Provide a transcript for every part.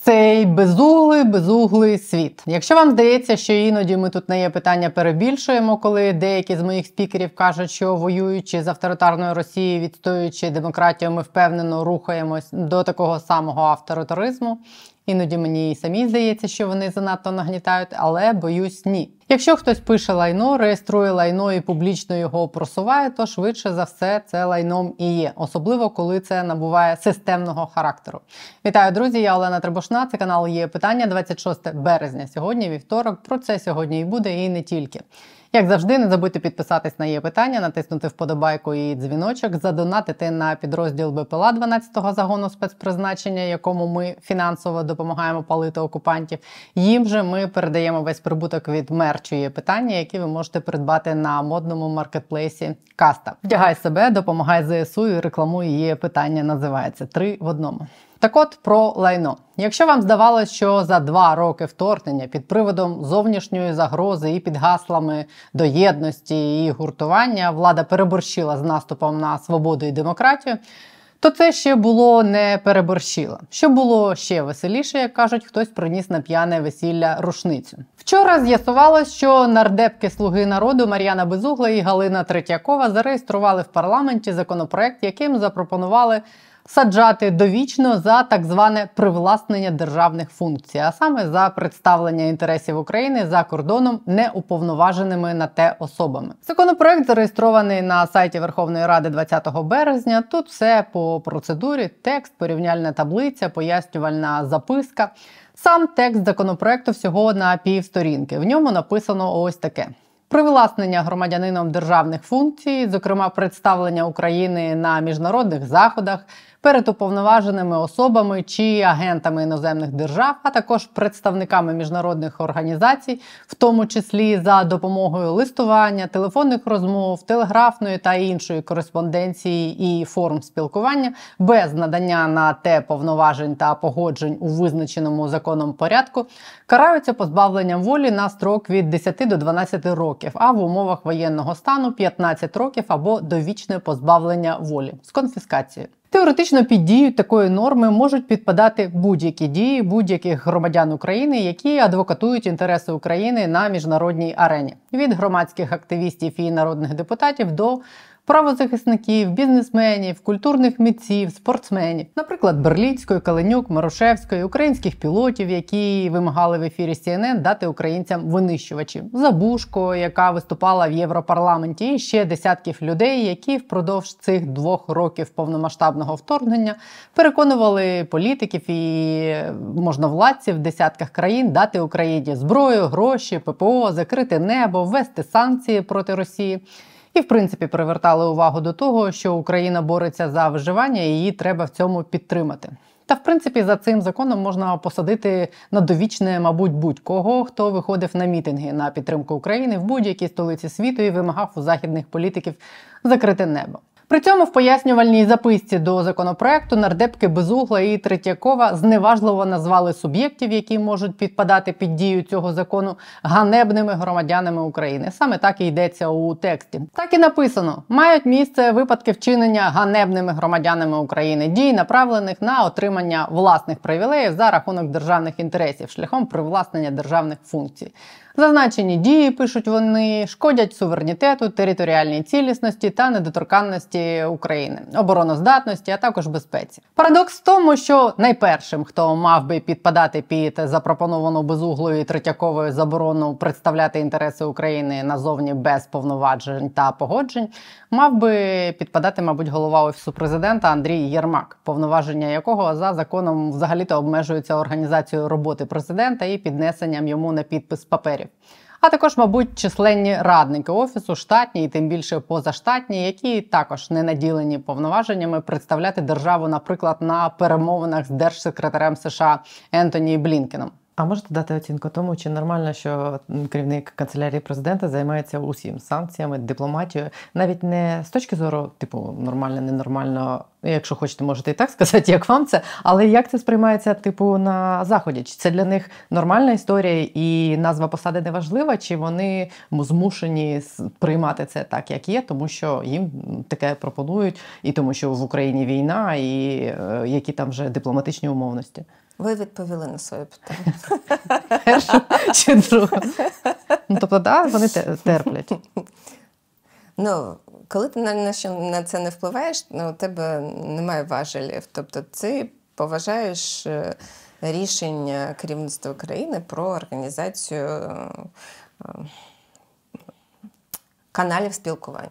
Цей безуглий світ. Якщо вам здається, що іноді ми тут не є питання перебільшуємо, коли деякі з моїх спікерів кажуть, що воюючи з авторитарною Росією, відстоюючи демократію, ми впевнено рухаємось до такого самого авторитаризму. Іноді мені і самі здається, що вони занадто нагнітають, але, боюсь, ні. Якщо хтось пише лайно, реєструє лайно і публічно його просуває, то швидше за все це лайном і є. Особливо, коли це набуває системного характеру. Вітаю, друзі, я Олена Требушна, це канал «Є питання», 26 березня. Сьогодні вівторок, про це сьогодні і буде, і не тільки. Як завжди, не забудьте підписатись на «Є питання», натиснути вподобайку і дзвіночок, задонатити на підрозділ БПЛА 12-го загону спецпризначення, якому ми фінансово допомагаємо палити окупантів. Їм же ми передаємо весь прибуток від мерчу «Є питання», який ви можете придбати на модному маркетплейсі Каста. Вдягай себе, допомагай ЗСУ і рекламуй «Є питання» називається. 3 в одному. Так от про лайно. Якщо вам здавалось, що за 2 роки вторгнення під приводом зовнішньої загрози і під гаслами до єдності і гуртування влада переборщила з наступом на свободу і демократію, то це ще було не переборщила. Що було ще веселіше, як кажуть, хтось приніс на п'яне весілля рушницю. Вчора з'ясувалось, що нардепки «Слуги народу» Мар'яна Безугла і Галина Третьякова зареєстрували в парламенті законопроект, яким запропонували саджати довічно за так зване привласнення державних функцій, а саме за представлення інтересів України за кордоном неуповноваженими на те особами. Законопроект зареєстрований на сайті Верховної Ради 20 березня. Тут все по процедурі: текст, порівняльна таблиця, пояснювальна записка. Сам текст законопроекту всього на півсторінки. В ньому написано ось таке. Привласнення громадянином державних функцій, зокрема представлення України на міжнародних заходах, перед уповноваженими особами чи агентами іноземних держав, а також представниками міжнародних організацій, в тому числі за допомогою листування, телефонних розмов, телеграфної та іншої кореспонденції і форм спілкування, без надання на те повноважень та погоджень у визначеному законом порядку, караються позбавленням волі на строк від 10 до 12 років, а в умовах воєнного стану 15 років або довічне позбавлення волі з конфіскацією. Теоретично під дію такої норми можуть підпадати будь-які дії будь-яких громадян України, які адвокатують інтереси України на міжнародній арені. Від громадських активістів і народних депутатів до правозахисників, бізнесменів, культурних митців, спортсменів. Наприклад, Берліцької, Каленюк, Марушевської, українських пілотів, які вимагали в ефірі CNN дати українцям винищувачі. Забушко, яка виступала в Європарламенті, і ще десятків людей, які впродовж цих 2 років повномасштабного вторгнення переконували політиків і можновладців в десятках країн дати Україні зброю, гроші, ППО, закрити небо, ввести санкції проти Росії. І, в принципі, привертали увагу до того, що Україна бореться за виживання і її треба в цьому підтримати. Та, в принципі, за цим законом можна посадити на довічне, мабуть, будь-кого, хто виходив на мітинги на підтримку України в будь-якій столиці світу і вимагав у західних політиків закрити небо. При цьому в пояснювальній записці до законопроекту нардепки Безугла і Третьякова зневажливо назвали суб'єктів, які можуть підпадати під дію цього закону, ганебними громадянами України. Саме так і йдеться у тексті. Так і написано: мають місце випадки вчинення ганебними громадянами України дій, направлених на отримання власних привілеїв за рахунок державних інтересів шляхом привласнення державних функцій. Зазначені дії, пишуть вони, шкодять суверенітету, територіальній цілісності та недоторканності України, обороноздатності, а також безпеці. Парадокс в тому, що найпершим, хто мав би підпадати під запропоновану Безуглою і Третьяковою заборону представляти інтереси України назовні без повноважень та погоджень, мав би підпадати, мабуть, голова Офісу Президента Андрій Єрмак, повноваження якого за законом взагалі-то обмежуються організацією роботи президента і піднесенням йому на підпис паперів. А також, мабуть, численні радники Офісу, штатні і тим більше позаштатні, які також не наділені повноваженнями представляти державу, наприклад, на перемовинах з держсекретарем США Ентоні Блінкеном. А можете дати оцінку тому, чи нормально, що керівник канцелярії президента займається усім санкціями, дипломатією, навіть не з точки зору, типу, нормально, ненормально, якщо хочете, можете і так сказати, як вам це, але як це сприймається, типу, на Заході? Чи це для них нормальна історія і назва посади не важлива, чи вони змушені приймати це так, як є, тому що їм таке пропонують, і тому що в Україні війна, і які там вже дипломатичні умовності? Ви відповіли на своє питання. Першу чи другу? Ну, тобто, да, вони терплять. Ну, коли ти на це не впливаєш, у тебе немає важелів. Тобто ти поважаєш рішення керівництва країни про організацію каналів спілкування.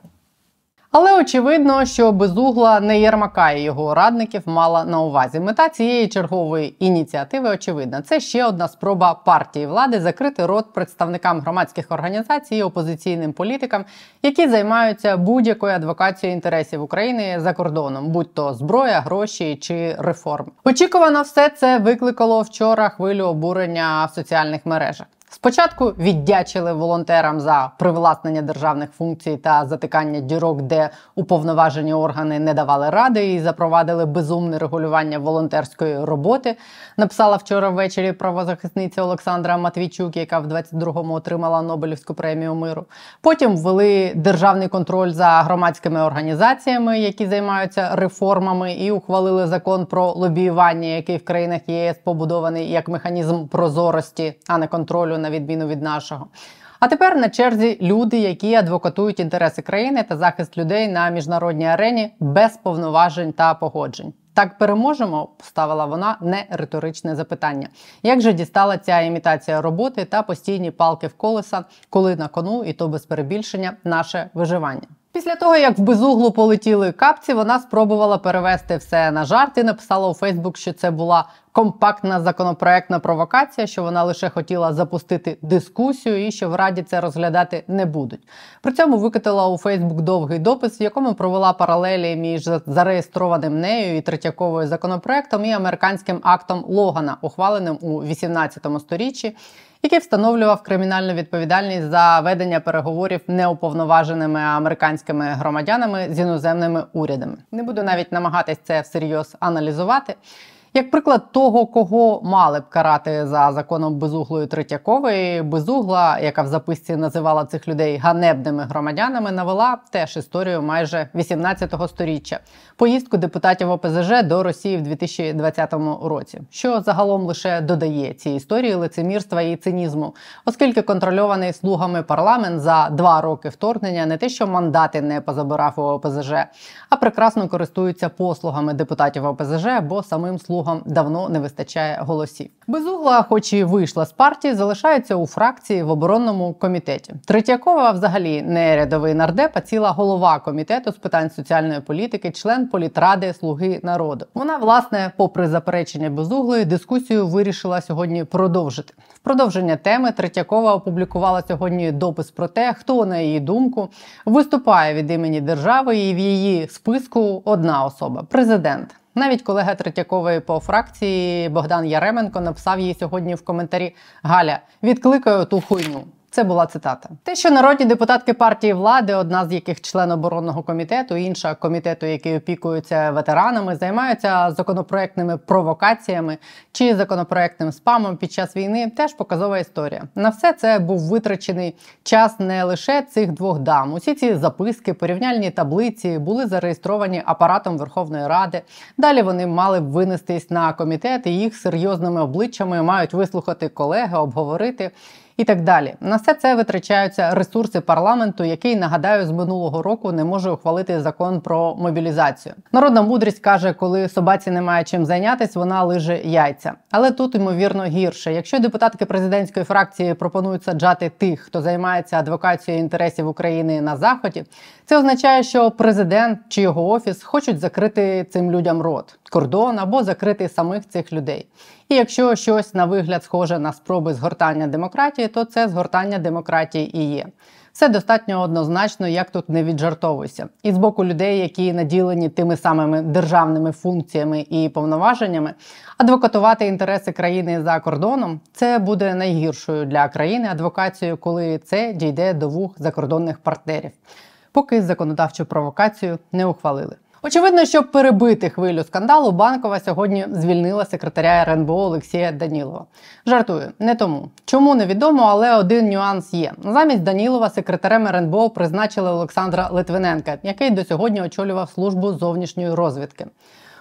Але очевидно, що Безугла не Єрмака і його радників мала на увазі. Мета цієї чергової ініціативи очевидна. Це ще одна спроба партії влади закрити рот представникам громадських організацій і опозиційним політикам, які займаються будь-якою адвокацією інтересів України за кордоном, будь то зброя, гроші чи реформи. Очікувано все це викликало вчора хвилю обурення в соціальних мережах. Спочатку віддячили волонтерам за привласнення державних функцій та затикання дірок, де уповноважені органи не давали ради і запровадили безумне регулювання волонтерської роботи, написала вчора ввечері правозахисниця Олександра Матвійчук, яка в 22-му отримала Нобелівську премію миру. Потім ввели державний контроль за громадськими організаціями, які займаються реформами, і ухвалили закон про лобіювання, який в країнах ЄС побудований як механізм прозорості, а не контролю, на відміну від нашого. А тепер на черзі люди, які адвокатують інтереси країни та захист людей на міжнародній арені без повноважень та погоджень. Так переможемо? Поставила вона не риторичне запитання. Як же дістала ця імітація роботи та постійні палки в колеса, коли на кону, і то без перебільшення, наше виживання? Після того, як в Безуглу полетіли капці, вона спробувала перевести все на жарт і написала у Фейсбук, що це була компактна законопроектна провокація, що вона лише хотіла запустити дискусію і що в Раді це розглядати не будуть. При цьому викотила у Фейсбук довгий допис, в якому провела паралелі між зареєстрованим нею і Третьяковою законопроектом і американським актом Логана, ухваленим у 18 сторіччі, який встановлював кримінальну відповідальність за ведення переговорів неуповноваженими американськими громадянами з іноземними урядами. Не буду навіть намагатись це всерйоз аналізувати. Як приклад того, кого мали б карати за законом Безуглої Третьякової, Безугла, яка в записці називала цих людей ганебними громадянами, навела теж історію майже 18-го сторіччя – поїздку депутатів ОПЗЖ до Росії в 2020 році, що загалом лише додає цій історії лицемірства і цинізму, оскільки контрольований слугами парламент за 2 роки вторгнення не те, що мандати не позабирав у ОПЗЖ, а прекрасно користуються послугами депутатів ОПЗЖ, бо самим слугам давно не вистачає голосів. Безугла, хоч і вийшла з партії, залишається у фракції в оборонному комітеті. Третьякова взагалі не рядовий нардеп, а ціла голова комітету з питань соціальної політики, член політради «Слуги народу». Вона, власне, попри заперечення Безуглої, дискусію вирішила сьогодні продовжити. В продовження теми Третьякова опублікувала сьогодні допис про те, хто, на її думку, виступає від імені держави, і в її списку одна особа – президент. Навіть колега Третьякової по фракції Богдан Яременко написав їй сьогодні в коментарі: «Галя, відкликаю ту хуйню». Це була цитата. Те, що народні депутатки партії влади, одна з яких член оборонного комітету, інша комітету, який опікується ветеранами, займаються законопроектними провокаціями чи законопроектним спамом під час війни, теж показова історія. На все це був витрачений час не лише цих 2 дам. Усі ці записки, порівняльні таблиці були зареєстровані апаратом Верховної Ради. Далі вони мали б винестись на комітет, і їх серйозними обличчями мають вислухати колеги, обговорити і так далі. На все це витрачаються ресурси парламенту, який, нагадаю, з минулого року не може ухвалити закон про мобілізацію. Народна мудрість каже, коли собаці немає чим зайнятися, вона лиже яйця. Але тут, ймовірно, гірше. Якщо депутатки президентської фракції пропонують саджати тих, хто займається адвокацією інтересів України на Заході, це означає, що президент чи його офіс хочуть закрити цим людям рот, кордон або закрити самих цих людей. І якщо щось на вигляд схоже на спроби згортання демократії, то це згортання демократії і є. Все достатньо однозначно, як тут не віджартовуйся. І з боку людей, які наділені тими самими державними функціями і повноваженнями, адвокатувати інтереси країни за кордоном – це буде найгіршою для країни адвокацією, коли це дійде до вух закордонних партнерів, поки законодавчу провокацію не ухвалили. Очевидно, щоб перебити хвилю скандалу, Банкова сьогодні звільнила секретаря РНБО Олексія Данілова. Жартую, не тому. Чому – невідомо, але один нюанс є. Замість Данілова секретарем РНБО призначили Олександра Литвиненка, який до сьогодні очолював службу зовнішньої розвідки.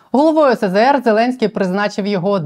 Головою СЗР Зеленський призначив його в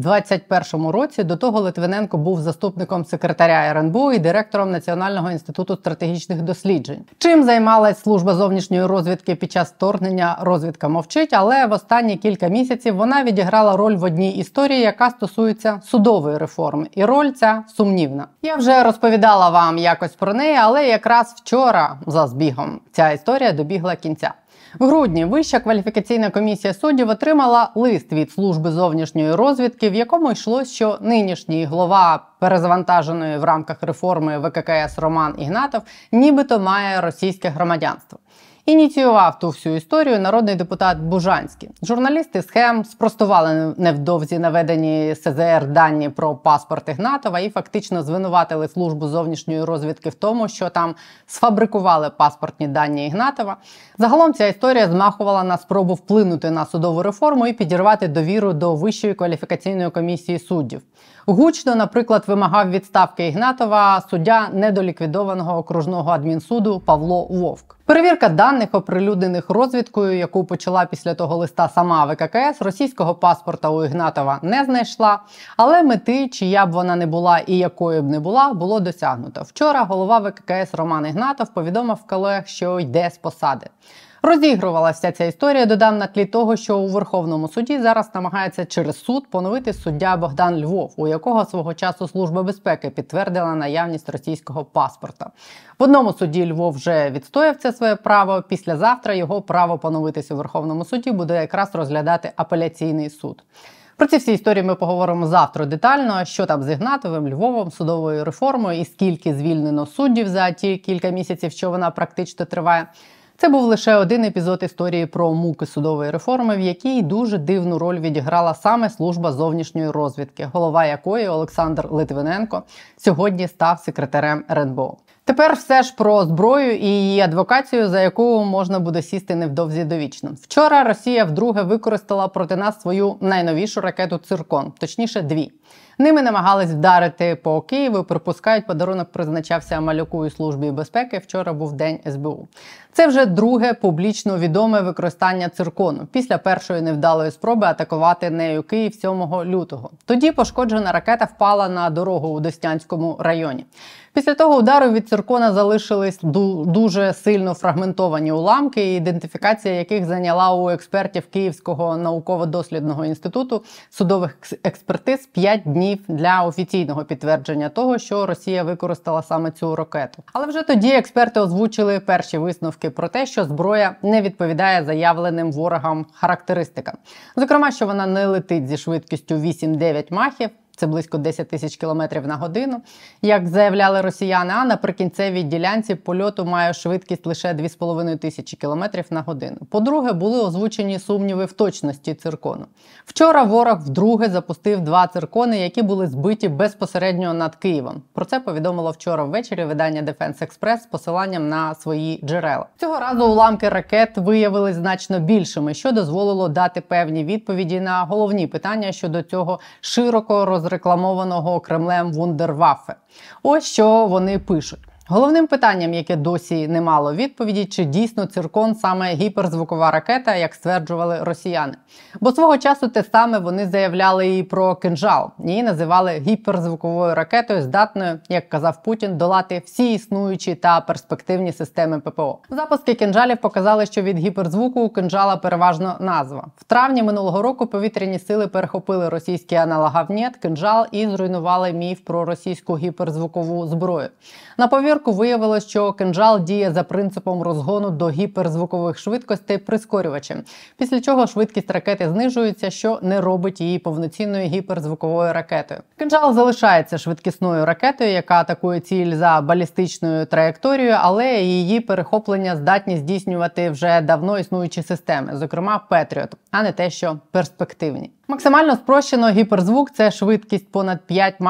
2021 році. До того Литвиненко був заступником секретаря РНБО і директором Національного інституту стратегічних досліджень. Чим займалась служба зовнішньої розвідки під час вторгнення, розвідка мовчить, але в останні кілька місяців вона відіграла роль в одній історії, яка стосується судової реформи. І роль ця сумнівна. Я вже розповідала вам якось про неї, але якраз вчора за збігом ця історія добігла кінця. В грудні Вища кваліфікаційна комісія суддів отримала лист від служби зовнішньої розвідки, в якому йшлось, що нинішній голова перезавантаженої в рамках реформи ВККС Роман Ігнатов нібито має російське громадянство. Ініціював ту всю історію народний депутат Бужанський. Журналісти «Схем» спростували невдовзі наведені СЗР дані про паспорт Ігнатова і фактично звинуватили службу зовнішньої розвідки в тому, що там сфабрикували паспортні дані Ігнатова. Загалом ця історія змахувала на спробу вплинути на судову реформу і підірвати довіру до Вищої кваліфікаційної комісії суддів. Гучно, наприклад, вимагав відставки Ігнатова суддя недоліквідованого окружного адмінсуду Павло Вовк. Перевірка даних, оприлюднених розвідкою, яку почала після того листа сама ВККС, російського паспорта у Ігнатова не знайшла, але мети, чия б вона не була і якою б не була, було досягнуто. Вчора голова ВККС Роман Ігнатов повідомив колег, що йде з посади. Розігрувалася вся ця історія, додам, на тлі того, що у Верховному суді зараз намагається через суд поновити суддя Богдан Львов, у якого свого часу Служба безпеки підтвердила наявність російського паспорта. В одному суді Львов вже відстояв це своє право, післязавтра його право поновитися у Верховному суді буде якраз розглядати апеляційний суд. Про ці всі історії ми поговоримо завтра детально, що там з Ігнатовим, Львовом, судовою реформою і скільки звільнено суддів за ті кілька місяців, що вона практично триває. Це був лише один епізод історії про муки судової реформи, в якій дуже дивну роль відіграла саме служба зовнішньої розвідки, голова якої Олександр Литвиненко сьогодні став секретарем РНБО. Тепер все ж про зброю і її адвокацію, за яку можна буде сісти невдовзі довічно. Вчора Росія вдруге використала проти нас свою найновішу ракету «Циркон», точніше дві. Ними намагались вдарити по Києву, припускають, подарунок призначався Малюку і Службі безпеки, вчора був День СБУ. Це вже друге публічно відоме використання «Циркону» після першої невдалої спроби атакувати нею Київ 7 лютого. Тоді пошкоджена ракета впала на дорогу у Деснянському районі. Після того удару від «Циркона» залишились дуже сильно фрагментовані уламки, ідентифікація яких зайняла у експертів Київського науково-дослідного інституту судових експертиз 5 днів для офіційного підтвердження того, що Росія використала саме цю ракету. Але вже тоді експерти озвучили перші висновки про те, що зброя не відповідає заявленим ворогам характеристикам. Зокрема, що вона не летить зі швидкістю 8-9 махів, це близько 10 тисяч кілометрів на годину, як заявляли росіяни, а на прикінцевій ділянці польоту має швидкість лише 2,5 тисячі кілометрів на годину. По-друге, були озвучені сумніви в точності «Циркону». Вчора ворог вдруге запустив 2 «Циркони», які були збиті безпосередньо над Києвом. Про це повідомило вчора ввечері видання Defense Express з посиланням на свої джерела. Цього разу уламки ракет виявились значно більшими, що дозволило дати певні відповіді на головні питання щодо цього широко розрекламованого Кремлем вундерваффе. Ось що вони пишуть. Головним питанням, яке досі не мало відповіді, чи дійсно «Циркон» саме гіперзвукова ракета, як стверджували росіяни. Бо свого часу те саме вони заявляли і про «Кинжал». Її називали гіперзвуковою ракетою, здатною, як казав Путін, долати всі існуючі та перспективні системи ППО. Запуски «Кинжалів» показали, що від гіперзвуку у «Кинжала» переважно назва. В травні минулого року повітряні сили перехопили російський аналог «Авнєт» «Кинжал» і зруйнували міф про російську гіперзвукову зброю. На повірку виявилось, що «Кинжал» діє за принципом розгону до гіперзвукових швидкостей прискорювачем, після чого швидкість ракети знижується, що не робить її повноцінною гіперзвуковою ракетою. «Кинжал» залишається швидкісною ракетою, яка атакує ціль за балістичною траєкторією, але її перехоплення здатні здійснювати вже давно існуючі системи, зокрема «Петріот», а не те, що перспективні. Максимально спрощено, гіперзвук – це швидкість понад 5 махів.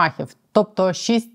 тобто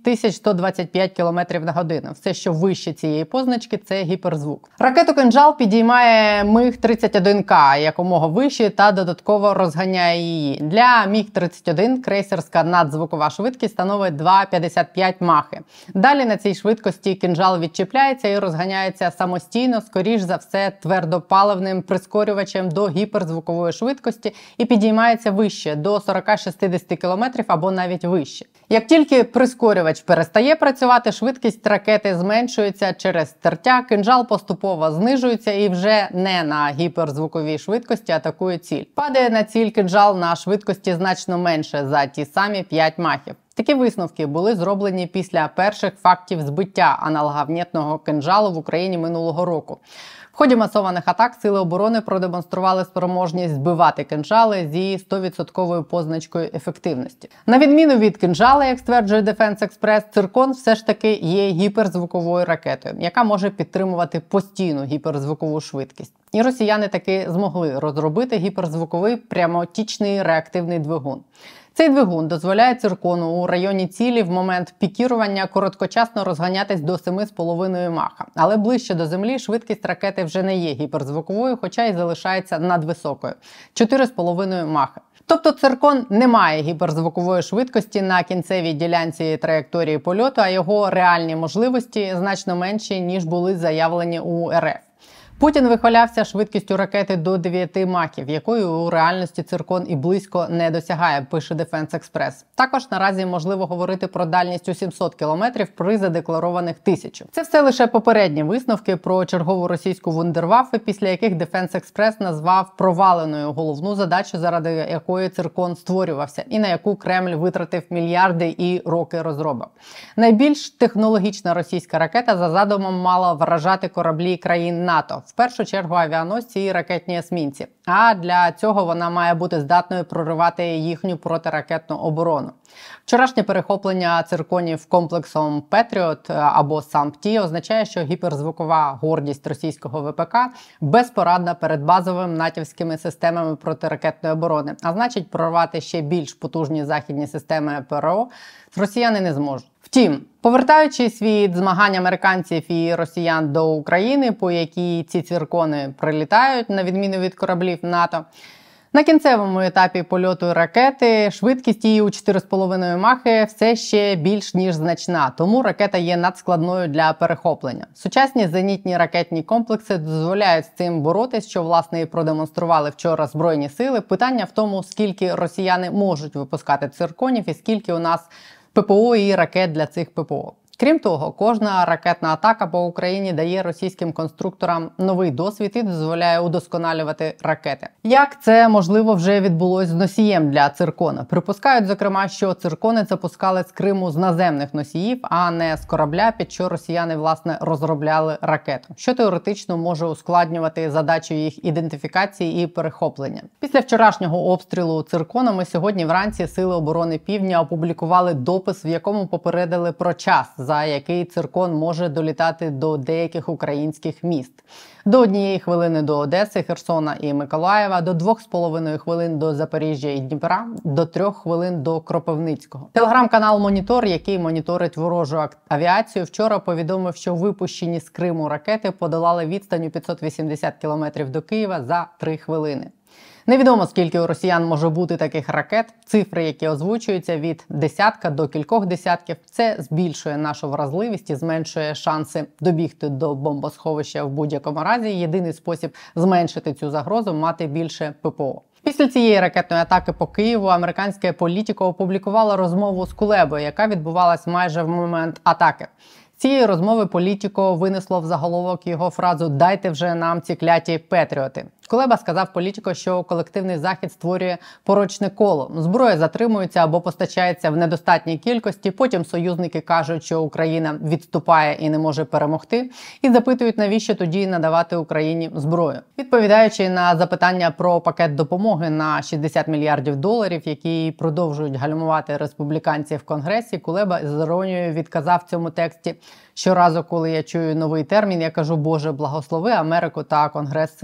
6125 км на годину. Все, що вище цієї позначки, це гіперзвук. Ракету «Кинжал» підіймає МиГ-31К якомога вище та додатково розганяє її. Для МиГ-31 крейсерська надзвукова швидкість становить 2,55 махи. Далі на цій швидкості «Кинжал» відчіпляється і розганяється самостійно, скоріш за все, твердопаливним прискорювачем до гіперзвукової швидкості і підіймається вище, до 40-60 км або навіть вище. Як тільки прискорювач перестає працювати, швидкість ракети зменшується через тертя, «Кинжал» поступово знижується і вже не на гіперзвуковій швидкості атакує ціль. Падає на ціль «Кинжал» на швидкості значно менше за ті самі 5 махів. Такі висновки були зроблені після перших фактів збиття аналоговнєтного «Кинжалу» в Україні минулого року. В ході масованих атак Сили оборони продемонстрували спроможність збивати «Кинжали» зі 100% позначкою ефективності. На відміну від «Кинжала», як стверджує Defense Express, «Циркон» все ж таки є гіперзвуковою ракетою, яка може підтримувати постійну гіперзвукову швидкість. І росіяни таки змогли розробити гіперзвуковий прямотічний реактивний двигун. Цей двигун дозволяє «Циркону» у районі цілі в момент пікірування короткочасно розганятись до 7,5 маха. Але ближче до землі швидкість ракети вже не є гіперзвуковою, хоча й залишається надвисокою – 4,5 маха. Тобто «Циркон» не має гіперзвукової швидкості на кінцевій ділянці траєкторії польоту, а його реальні можливості значно менші, ніж були заявлені у РФ. Путін вихвалявся швидкістю ракети до 9 махів, якою у реальності «Циркон» і близько не досягає, пише Defense Express. Також наразі можливо говорити про дальність у 700 км при задекларованих 1000. Це все лише попередні висновки про чергову російську вундерваффе, після яких Defense Express назвав проваленою головну задачу, заради якої «Циркон» створювався і на яку Кремль витратив мільярди і роки розробок. Найбільш технологічна російська ракета за задумом мала вражати кораблі країн НАТО. В першу чергу авіаносці і ракетні есмінці. А для цього вона має бути здатною проривати їхню протиракетну оборону. Вчорашнє перехоплення цирконів комплексом «Петріот» або «Сампті» означає, що гіперзвукова гордість російського ВПК безпорадна перед базовими натівськими системами протиракетної оборони. А значить, прорвати ще більш потужні західні системи ПРО росіяни не зможуть. Втім, повертаючись від змагань американців і росіян до України, по якій ці циркони прилітають, на відміну від кораблів НАТО, на кінцевому етапі польоту ракети швидкість її у 4,5 махи все ще більш ніж значна, тому ракета є надскладною для перехоплення. Сучасні зенітні ракетні комплекси дозволяють з цим боротись, що, власне, і продемонстрували вчора Збройні сили. Питання в тому, скільки росіяни можуть випускати цирконів і скільки у нас ППО і ракет для цих ППО. Крім того, кожна ракетна атака по Україні дає російським конструкторам новий досвід і дозволяє удосконалювати ракети. Як це, можливо, вже відбулось з носієм для циркона? Припускають, зокрема, що циркони запускали з Криму з наземних носіїв, а не з корабля, під що росіяни, власне, розробляли ракету, що теоретично може ускладнювати задачу їх ідентифікації і перехоплення. Після вчорашнього обстрілу цирконами сьогодні вранці Сили оборони Півдня опублікували допис, в якому попередили про час, за який циркон може долітати до деяких українських міст. До 1 хвилини до Одеси, Херсона і Миколаєва, до 2,5 хвилин до Запоріжжя і Дніпра, до 3 хвилин до Кропивницького. Телеграм-канал «Монітор», який моніторить ворожу авіацію, вчора повідомив, що випущені з Криму ракети подолали відстань у 580 км до Києва за 3 хвилини. Невідомо, скільки у росіян може бути таких ракет. Цифри, які озвучуються від десятка до кількох десятків, це збільшує нашу вразливість і зменшує шанси добігти до бомбосховища в будь-якому разі. Єдиний спосіб зменшити цю загрозу – мати більше ППО. Після цієї ракетної атаки по Києву американське Політіко опублікувало розмову з Кулебою, яка відбувалась майже в момент атаки. З цієї розмови Політіко винесло в заголовок його фразу «Дайте вже нам ці кляті патріоти». Кулеба сказав Політіко, що колективний захід створює порочне коло. Зброя затримується або постачається в недостатній кількості, потім союзники кажуть, що Україна відступає і не може перемогти, і запитують, навіщо тоді надавати Україні зброю. Відповідаючи на запитання про пакет допомоги на $60 мільярдів, який продовжують гальмувати республіканці в Конгресі, Кулеба з іронією відказав в цьому тексті: «Щоразу, коли я чую новий термін, я кажу: Боже, благослови Америку та Конгрес США».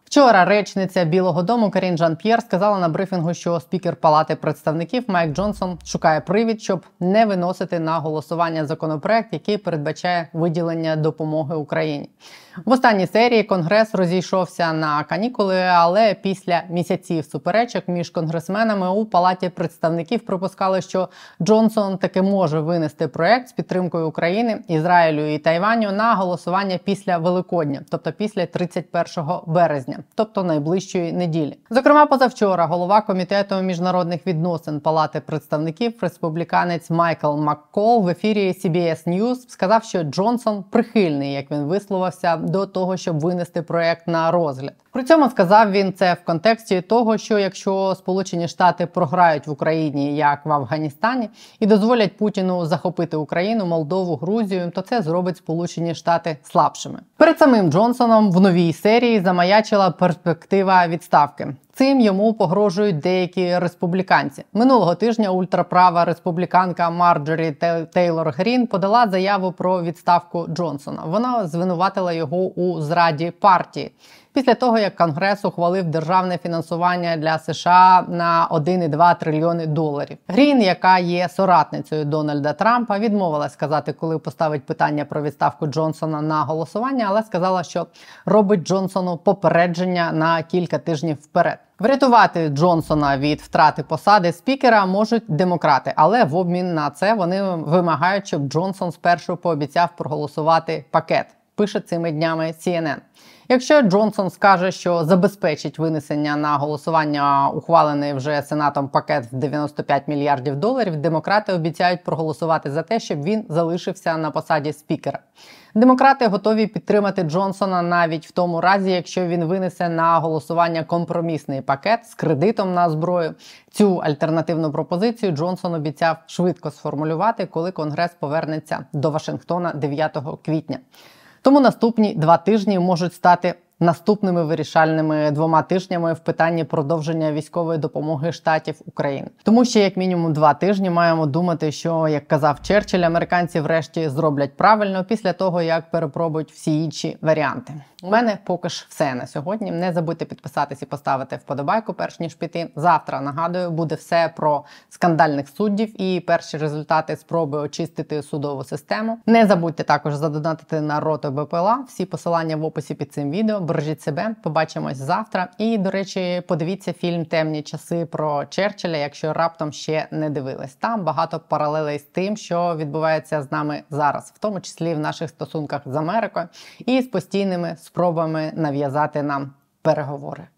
Вчора речниця Білого дому Карін Жан-П'єр сказала на брифінгу, що спікер Палати представників Майк Джонсон шукає привід, щоб не виносити на голосування законопроект, який передбачає виділення допомоги Україні. В останній серії Конгрес розійшовся на канікули, але після місяців суперечок між конгресменами у Палаті представників припускали, що Джонсон таки може винести проект з підтримкою України, Ізраїлю і Тайваню на голосування після Великодня, тобто після 31 березня, тобто найближчої неділі. Зокрема, позавчора голова Комітету міжнародних відносин Палати представників, республіканець Майкл Маккол в ефірі CBS News сказав, що Джонсон прихильний, як він висловився, до того, щоб винести проект на розгляд. При цьому сказав він це в контексті того, що якщо Сполучені Штати програють в Україні, як в Афганістані, і дозволять Путіну захопити Україну, Молдову, Грузію, то це зробить Сполучені Штати слабшими. Перед самим Джонсоном в новій серії замаячила перспектива відставки. Цим йому погрожують деякі республіканці. Минулого тижня ультраправа республіканка Марджорі Тейлор Грін подала заяву про відставку Джонсона. Вона звинуватила його у зраді партії. Після того, як Конгрес ухвалив державне фінансування для США на 1,2 трильйони доларів. Грін, яка є соратницею Дональда Трампа, відмовилась сказати, коли поставить питання про відставку Джонсона на голосування, але сказала, що робить Джонсону попередження на кілька тижнів вперед. Врятувати Джонсона від втрати посади спікера можуть демократи, але в обмін на це вони вимагають, щоб Джонсон спершу пообіцяв проголосувати пакет, пише цими днями CNN. Якщо Джонсон скаже, що забезпечить винесення на голосування ухвалений вже Сенатом пакет в 95 мільярдів доларів, демократи обіцяють проголосувати за те, щоб він залишився на посаді спікера. Демократи готові підтримати Джонсона навіть в тому разі, якщо він винесе на голосування компромісний пакет з кредитом на зброю. Цю альтернативну пропозицію Джонсон обіцяв швидко сформулювати, коли Конгрес повернеться до Вашингтона 9 квітня. Тому наступні 2 тижні можуть стати наступними вирішальними 2 тижнями в питанні продовження військової допомоги Штатів Україні. Тому ще як мінімум 2 тижні маємо думати, що, як казав Черчилль, американці врешті зроблять правильно після того, як перепробують всі інші варіанти. У мене поки ж все на сьогодні. Не забудьте підписатись і поставити вподобайку, перш ніж піти. Завтра, нагадую, буде все про скандальних суддів і перші результати спроби очистити судову систему. Не забудьте також задонатити на роту БПЛА. Всі посилання в описі під цим відео. Бережіть себе, побачимось завтра. І, до речі, подивіться фільм «Темні часи» про Черчилля, якщо раптом ще не дивились. Там багато паралелей з тим, що відбувається з нами зараз, в тому числі в наших стосунках з Америкою і з постійними спробами нав'язати нам переговори.